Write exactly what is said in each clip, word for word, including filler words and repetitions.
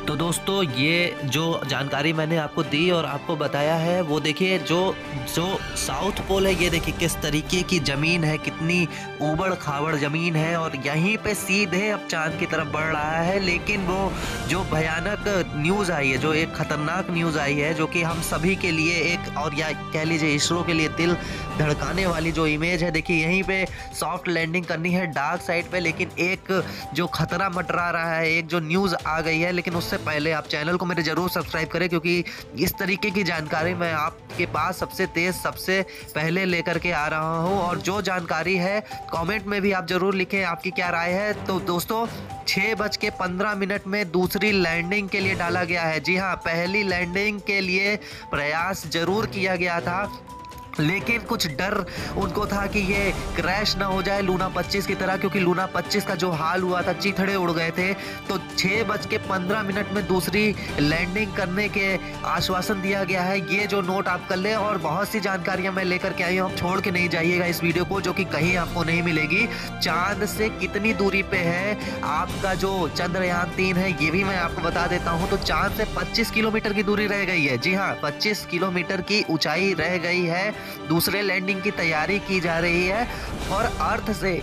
तो दोस्तों ये जो जानकारी मैंने आपको दी और आपको बताया है वो देखिए, जो जो साउथ पोल है ये देखिए किस तरीके की ज़मीन है, कितनी ऊबड़ खाबड़ ज़मीन है और यहीं पे सीधे अब चांद की तरफ बढ़ रहा है। लेकिन वो जो भयानक न्यूज़ आई है, जो एक खतरनाक न्यूज़ आई है, जो कि हम सभी के लिए एक, और या कह लीजिए इसरो के लिए दिल धड़काने वाली जो इमेज है। देखिए यहीं पे सॉफ्ट लैंडिंग करनी है डार्क साइड पे, लेकिन एक जो खतरा मंडरा रहा है, एक जो न्यूज़ आ गई है। लेकिन उससे पहले आप चैनल को मेरे ज़रूर सब्सक्राइब करें, क्योंकि इस तरीके की जानकारी मैं आपके पास सबसे तेज़ सबसे पहले लेकर के आ रहा हूं। और जो जानकारी है कमेंट में भी आप ज़रूर लिखें आपकी क्या राय है। तो दोस्तों छः बज के पंद्रह मिनट में दूसरी लैंडिंग के लिए डाला गया है। जी हाँ, पहली लैंडिंग के लिए प्रयास जरूर किया गया था, लेकिन कुछ डर उनको था कि ये क्रैश ना हो जाए लूना पच्चीस की तरह, क्योंकि लूना पच्चीस का जो हाल हुआ था, चीथड़े उड़ गए थे। तो छः बज के पंद्रह मिनट में दूसरी लैंडिंग करने के आश्वासन दिया गया है। ये जो नोट आप कर ले, और बहुत सी जानकारियां मैं लेकर के आई हूँ, आप छोड़ के नहीं जाइएगा इस वीडियो को, जो कि कहीं आपको नहीं मिलेगी। चांद से कितनी दूरी पे है आपका जो चंद्रयान तीन है, ये भी मैं आपको बता देता हूँ। तो चांद से पच्चीस किलोमीटर की दूरी रह गई है। जी हाँ, पच्चीस किलोमीटर की ऊंचाई रह गई है। दूसरे लैंडिंग की तैयारी की जा रही है। और अर्थ से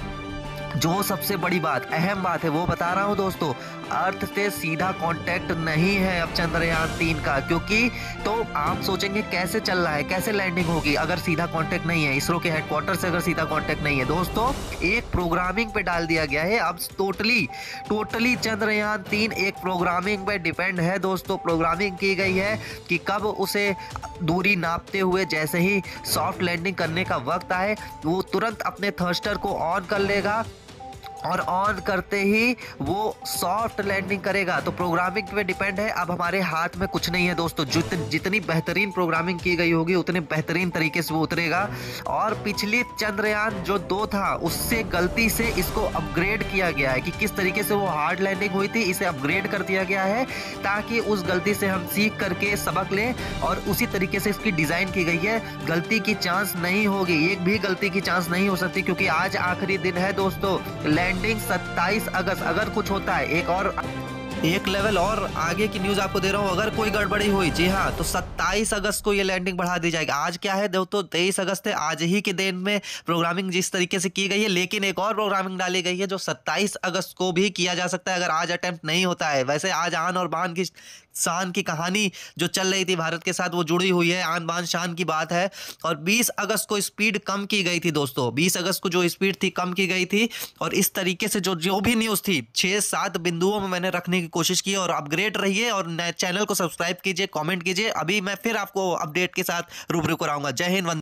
जो सबसे बड़ी बात, अहम बात है, वो बता रहा हूं दोस्तों, अर्थ से सीधा कांटेक्ट नहीं है अब चंद्रयान तीन का। क्योंकि तो आप सोचेंगे कैसे चल रहा है, कैसे लैंडिंग होगी अगर सीधा कांटेक्ट नहीं है, इसरो के हेडक्वार्टर से अगर सीधा कांटेक्ट नहीं है। दोस्तों एक प्रोग्रामिंग पे डाल दिया गया है अब, टोटली टोटली चंद्रयान तीन एक प्रोग्रामिंग पे डिपेंड है। दोस्तों प्रोग्रामिंग की गई है कि कब उसे दूरी नापते हुए जैसे ही सॉफ्ट लैंडिंग करने का वक्त आए, वो तुरंत अपने थर्स्टर को ऑन कर लेगा और ऑन करते ही वो सॉफ्ट लैंडिंग करेगा। तो प्रोग्रामिंग पे डिपेंड है, अब हमारे हाथ में कुछ नहीं है दोस्तों। जित जितनी बेहतरीन प्रोग्रामिंग की गई होगी उतने बेहतरीन तरीके से वो उतरेगा। और पिछली चंद्रयान जो दो था उससे गलती से इसको अपग्रेड किया गया है, कि किस तरीके से वो हार्ड लैंडिंग हुई थी, इसे अपग्रेड कर दिया गया है ताकि उस गलती से हम सीख करके सबक लें। और उसी तरीके से इसकी डिज़ाइन की गई है, गलती की चांस नहीं होगी, एक भी गलती की चांस नहीं हो सकती, क्योंकि आज आखिरी दिन है दोस्तों। लैंडिंग सत्ताईस अगस्त, अगर कुछ होता है, एक और एक लेवल और आगे की न्यूज आपको दे रहा हूं, अगर कोई गड़बड़ी हुई, जी हाँ, तो सत्ताईस अगस्त को ये लैंडिंग बढ़ा दी जाएगी। आज क्या है दोस्तों, तेईस अगस्त है, आज ही के दिन में प्रोग्रामिंग जिस तरीके से की गई है, लेकिन एक और प्रोग्रामिंग डाली गई है जो सत्ताईस अगस्त को भी किया जा सकता है अगर आज अटेम्प्ट नहीं होता है। वैसे आज आन और बान की शान की कहानी जो चल रही थी भारत के साथ, वो जुड़ी हुई है, आन बान शान की बात है। और बीस अगस्त को स्पीड कम की गई थी दोस्तों, बीस अगस्त को जो स्पीड थी कम की गई थी। और इस तरीके से जो जो भी न्यूज़ थी छः सात बिंदुओं में मैंने रखने की कोशिश की। और अपग्रेड रहिए और नए चैनल को सब्सक्राइब कीजिए, कमेंट कीजिए। अभी मैं फिर आपको अपडेट के साथ रूबरू कराऊंगा। जय हिंद।